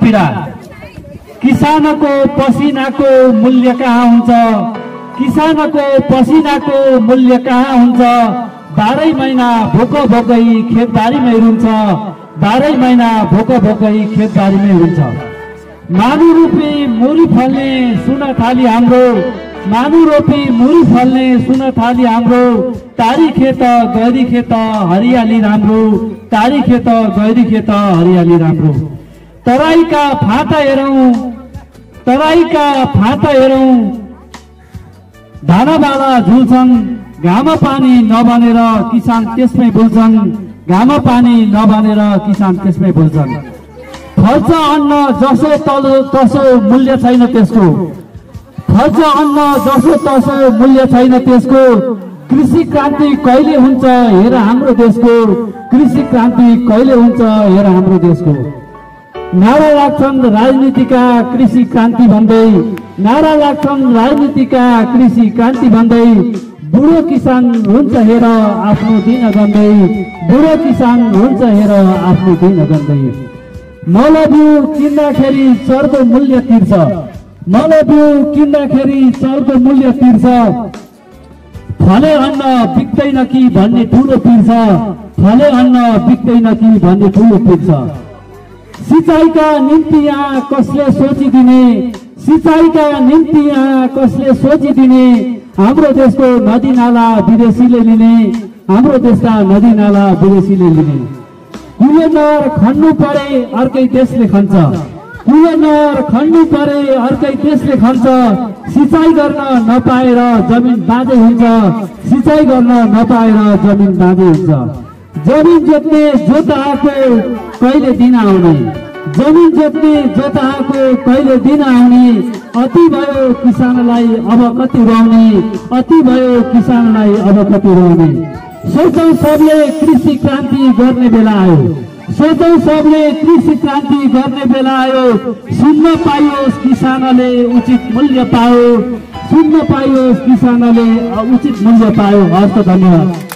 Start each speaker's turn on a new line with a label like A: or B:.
A: पीडा। किसानको पसिनाको मूल्य कहाँ हुन्छ? किसानको पसिनाको मूल्य कहाँ हुन्छ? 12 महिना भोक भोकै खेतबारीमै रुन्छ, 12 महिना भोक भोकै खेतबारीमै रुन्छ। मानु रोपी मुरी फल्ने सुन थाली हाम्रो, मानु रोपी मुरी फल्ने सुन थाली हाम्रो। तारी खेत गैरी खेत हरियाली राम्रो, तारी खेत गैरी खेत हरियाली राम्रो। तराईका फाटा हेरौँ, तराईका फाटा हेरौँ, धानाबाला झुल्छन्। घाम पानी नबनेर किसान त्यसमै भुल्छन्, घाम पानी नबनेर किसान त्यसमै भुल्छन्। फल्छ अन्न जसो तसो मूल्य छैन त्यसको, फल्छ अन्न जसो तसो मूल्य छैन त्यसको। कृषि क्रान्ति कहिले हुन्छ हेर हाम्रो देशको, कृषि क्रान्ति कहिले हुन्छ हेर हाम्रो देशको। नारा लाग्छन् राजनीतिका कृषि क्रान्ति भन्दै, नारा लाग्छन् राजनीतिका कृषि क्रान्ति भन्दै। बुढो किसान हुन्छ हेर आफ्नो दिन गन्दै, बुढो किसान हुन्छ हेर आफ्नो दिन गन्दै। मल बिउ किन्दाखेरि चर्को मूल्य तिर्छ, मल बिउ किन्दाखेरि चर्को मूल्य तिर्छ। फले अन्न बिक्दैन कि भन्ने ठुलो पिर्छ, फले अन्न बिक्दैन कि भन्ने ठुलो पिर्छ। सिंचाइका निम्ति यहाँ कसले सोचिदिने, सिंचाइका निम्ति यहाँ कसले सोचिदिने। हाम्रो देशको नदी नाला विदेशीले लिने, हाम्रो देशका नदी नाला विदेशीले लिने। कुले नहर खन्नु परे अर्कै देशले खन्छ, कुले नहर खन्नु परे अर्कै देशले खन्छ। सिंचाइ गर्न नपाएर जमिन बाँझै हुन्छ, सिंचाइ गर्न नपाएर जमिन बाँझै हुन्छ। जमिन जोत्ने जोताको कहिले दिन आउने, जमिन जोत्ने जोताको कहिले दिन आउने। अति भयो किसानलाई अब कति रुवाउने, अति भयो किसानलाई अब कति रुवाउने। सोचौं सबले कृषि क्रान्ति गर्ने बेला आयो, सोचौं सबले कृषि क्रान्ति गर्ने बेला आयो। सुन्न पाइयोस् किसानले उचित मूल्य पायो, सुन्न पाइयोस् किसानले उचित मूल्य पायो। हस् त धन्यवाद।